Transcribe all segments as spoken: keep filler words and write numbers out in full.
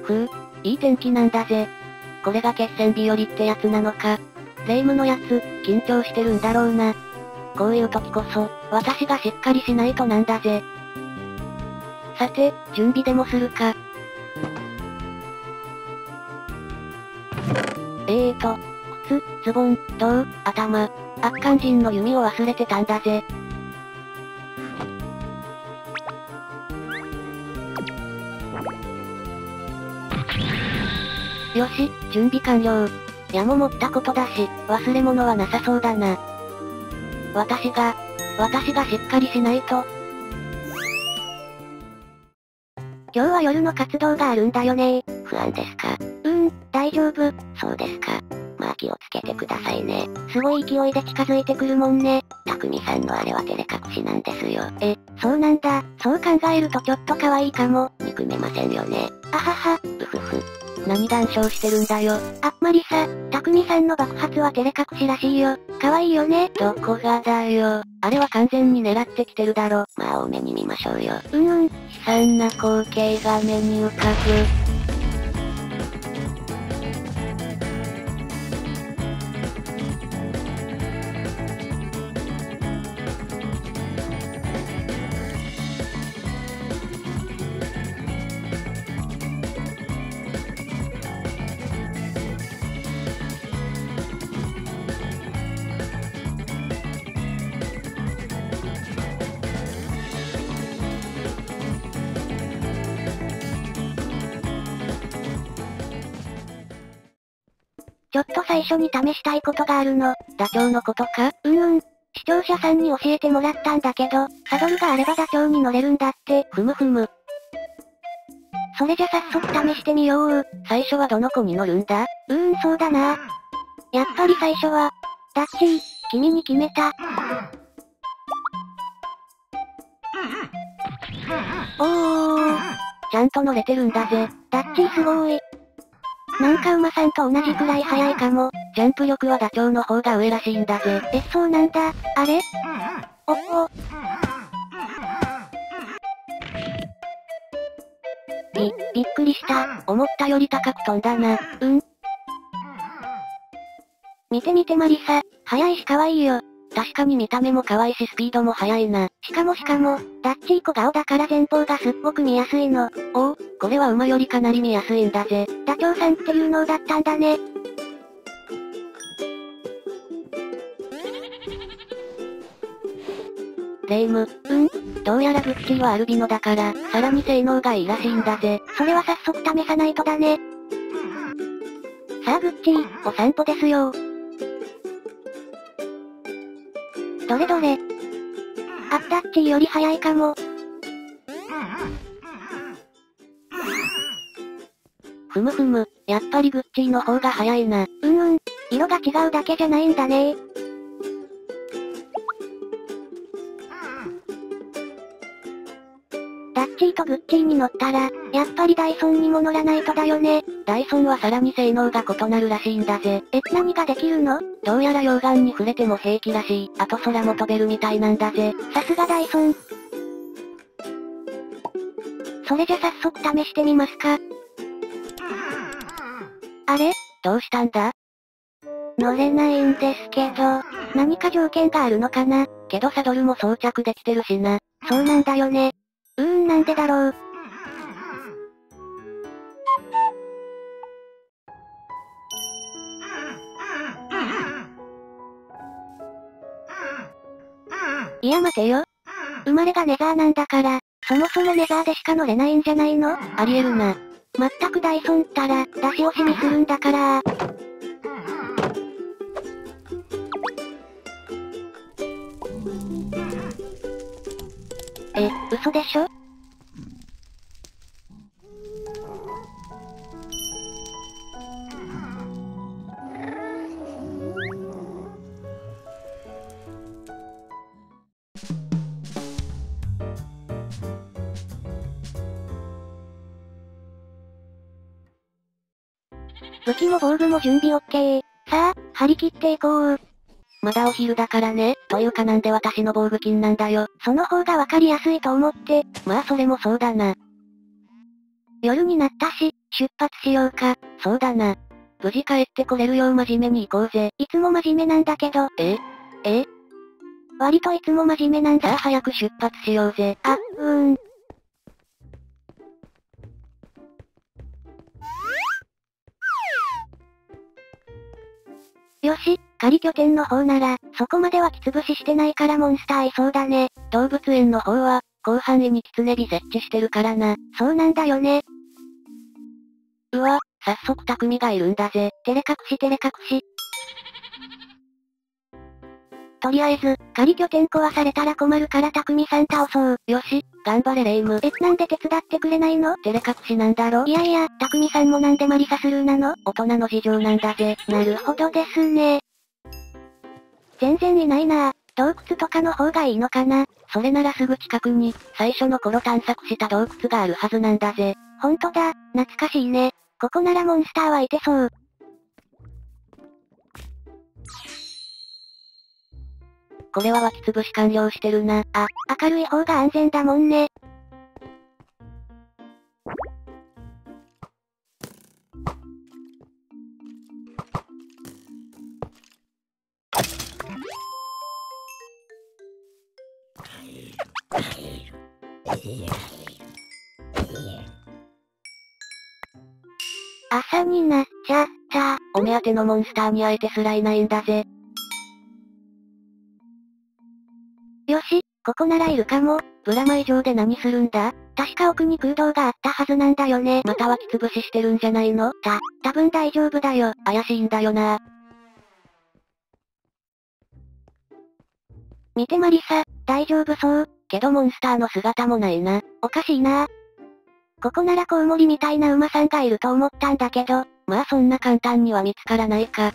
ふう、いい天気なんだぜ。これが決戦日和ってやつなのか。霊夢のやつ、緊張してるんだろうな。こういう時こそ、私がしっかりしないとなんだぜ。さて、準備でもするか。えーと、靴、ズボン、胴、頭、悪漢人の弓を忘れてたんだぜ。よし、準備完了。矢も持ったことだし、忘れ物はなさそうだな。私が、私がしっかりしないと。今日は夜の活動があるんだよね。 不安ですか？ うーん、大丈夫。 そうですか。まあ気をつけてくださいね。 すごい勢いで近づいてくるもんね。 匠さんのあれは照れ隠しなんですよ。 え、そうなんだ。そう考えるとちょっと可愛いかも。 憎めませんよね。 あはは。 うふふ。 何談笑してるんだよ。あっまりさ、匠さんの爆発は照れ隠しらしいよ。可愛いよね。どこがだよ。あれは完全に狙ってきてるだろ。 まあ多めに見ましょうよ。 うんうん。悲惨な光景が目に浮かぶ。ちょっと最初に試したいことがあるの。 ダチョウのことか？ うんうん。視聴者さんに教えてもらったんだけど、サドルがあればダチョウに乗れるんだって。 ふむふむ。 それじゃ早速試してみよう。 最初はどの子に乗るんだ？ うーん、そうだな。やっぱり最初は、ダッチー、君に決めた。おー、 ちゃんと乗れてるんだぜ。 ダッチーすごーい。なんか馬さんと同じくらい速いかも。 ジャンプ力はダチョウの方が上らしいんだぜ。 え、そうなんだ。あれ？おっお。び、びっくりした。 思ったより高く飛んだな。 うん。見て見てマリサ。速いし可愛いよ。 確かに見た目も可愛いしスピードも速いな。 しかもしかも、ダッチー小顔だから前方がすっごく見やすいの。 おお、これは馬よりかなり見やすいんだぜ。 ダチョウさんって有能だったんだね。 霊夢。 うん？ どうやらグッチーはアルビノだから、さらに性能がいいらしいんだぜ。 それは早速試さないとだね。さあグッチー、お散歩ですよ。どれどれ。あ、ダッチーより早いかも。 ふむふむ、やっぱりグッチーの方が早いな。 うんうん。色が違うだけじゃないんだね。ダッチーとグッチーに乗ったら、やっぱりダイソンにも乗らないとだよね。 ダイソンはさらに性能が異なるらしいんだぜ。 え、何ができるの？ どうやら溶岩に触れても平気らしい。あと空も飛べるみたいなんだぜ。 さすがダイソン。それじゃ早速試してみますか。あれ？ どうしたんだ？ 乗れないんですけど、何か条件があるのかな？ けどサドルも装着できてるしな。 そうなんだよね。うーん、なんでだろう。いや待てよ。生まれがネザーなんだから、そもそもネザーでしか乗れないんじゃないの？ ありえるな。 まったくダイソンったら、出し惜しみするんだからえ、嘘でしょ？武器も防具も準備オッケー。さあ、張り切っていこう。 まだお昼だからね。というかなんで私の防具金なんだよ。 その方がわかりやすいと思って。 まあそれもそうだな。 夜になったし、出発しようか。 そうだな。無事帰ってこれるよう真面目に行こうぜ。 いつも真面目なんだけど。 えええ割といつも真面目なんだ。 さあ早く出発しようぜ。 あ、うーん。よし、仮拠点の方なら、そこまではきつぶししてないからモンスターいそうだね。 動物園の方は、広範囲にキツネビ設置してるからな。 そうなんだよね。 うわ、早速匠がいるんだぜ。 照れ隠し照れ隠し。とりあえず、仮拠点壊されたら困るから匠さん倒そう。 よし、頑張れレイム。 え、なんで手伝ってくれないの？ 照れ隠しなんだろ？ いやいや、匠さんもなんでマリサスルーなの？ 大人の事情なんだぜ。 なるほどですね。全然いないなぁ。洞窟とかの方がいいのかな？ それならすぐ近くに、最初の頃探索した洞窟があるはずなんだぜ。 ほんとだ、懐かしいね。ここならモンスターはいてそう。 これは湧き潰し完了してるな。 あ、明るい方が安全だもんね。朝になっちゃった。 お目当てのモンスターに会えてすらいないんだぜ。 よし、ここならいるかも。 ブラマイ城で何するんだ？ 確か奥に空洞があったはずなんだよね。 また湧き潰ししてるんじゃないの？ た、多分大丈夫だよ。 怪しいんだよな。 見てマリサ、大丈夫そう？ けどモンスターの姿もないな。 おかしいな。ここならコウモリみたいな馬さんがいると思ったんだけど。 まあそんな簡単には見つからないか。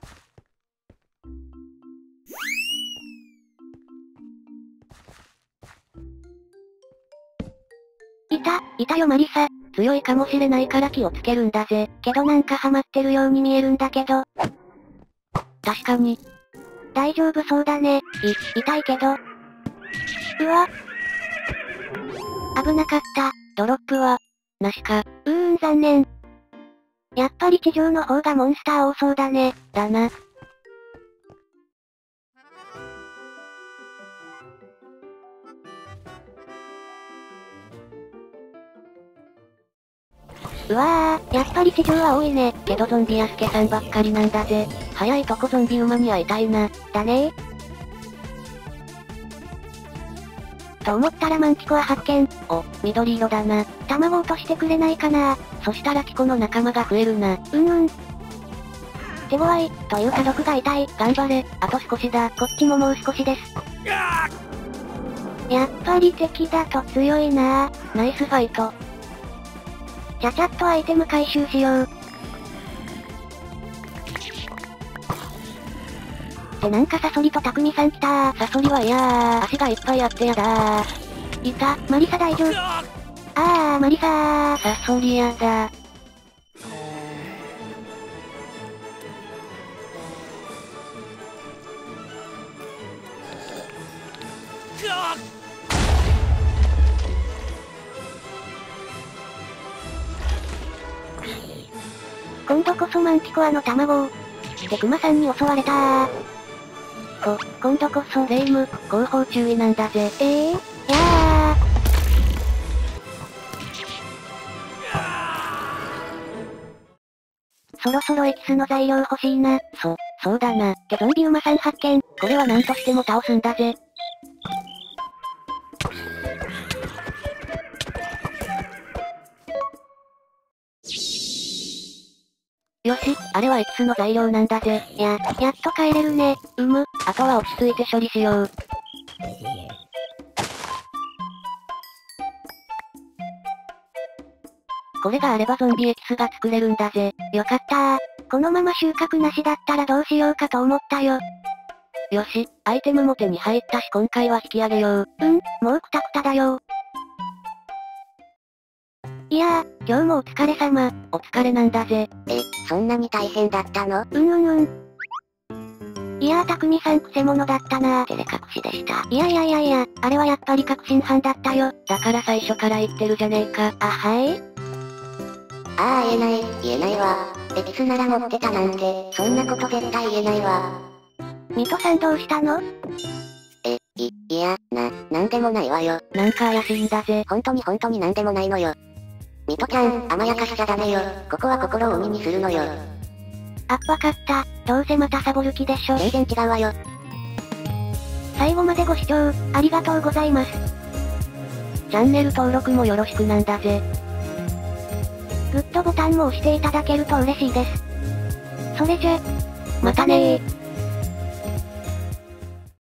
いた、いたよマリサ。 強いかもしれないから気をつけるんだぜ。 けどなんかハマってるように見えるんだけど。 確かに。 大丈夫そうだね。い、痛いけど。うわ。危なかった。 ドロップは、なしか。 うーん残念。やっぱり地上の方がモンスター多そうだね。 だな。 うわー、やっぱり地上は多いね。 けどゾンビやスケさんばっかりなんだぜ。早いとこゾンビ馬に会いたいな。 だねー。と思ったらマンティコは発見。 お、緑色だな。 卵落としてくれないかな。 そしたらキコの仲間が増えるな。 うんうん。手強い、というか毒が痛い。 頑張れ、あと少しだ。 こっちももう少しです。やっぱり敵だと強いな。 ナイスファイト。 ちゃちゃっとアイテム回収しよう。ってなんかサソリとタクミさん来たー。 サソリは嫌ー。足がいっぱいあってやだー。 いた、マリサ大丈夫。あー、マリサー。 サソリやだ。 今度こそマンティコアの卵を。ってクマさんに襲われたー。こ、今度こそ。 レイム、後方注意なんだぜ。 ええー、やー。そろそろエキスの材料欲しいな。 そ、そうだな。 けゾンビ馬さん発見。 これは何としても倒すんだぜ。よし、あれはエキスの材料なんだぜ。 や、やっと帰れるね。 うむ、あとは落ち着いて処理しよう。これがあればゾンビエキスが作れるんだぜ。 よかったー。このまま収穫なしだったらどうしようかと思ったよ。 よし、アイテムも手に入ったし今回は引き上げよう。 うん、もうクタクタだよ。いやー、今日もお疲れ様。 お疲れなんだぜ。 え、そんなに大変だったの？うんうんうん。いやー、たくみさんくせ者だったなー。 照れ隠しでした。 いやいやいやいや、あれはやっぱり確信犯だったよ。 だから最初から言ってるじゃねえか。 あ、はい？ ああ言えない、言えないわ。エキスなら持ってたなんて、そんなこと絶対言えないわ。 水戸さんどうしたの？ え、い、いや、な、なんでもないわよ。 なんか怪しいんだぜ。 ほんとにほんとになんでもないのよ。水戸ちゃん、甘やかしちゃダメよ。ここは心を海にするのよ。 あ、わかった。どうせまたサボる気でしょ。 全然違うわよ。 最後までご視聴、ありがとうございます。 チャンネル登録もよろしくなんだぜ。 グッドボタンも押していただけると嬉しいです。それじゃ、 またねー。